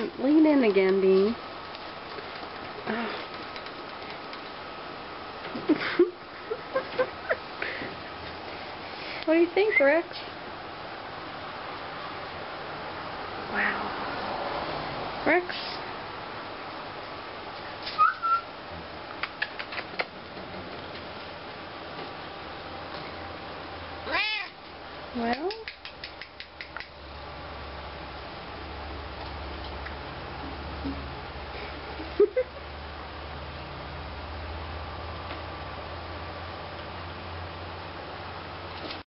on, lean in again, Dean. Oh. What do you think, Rex? Wow. Rex?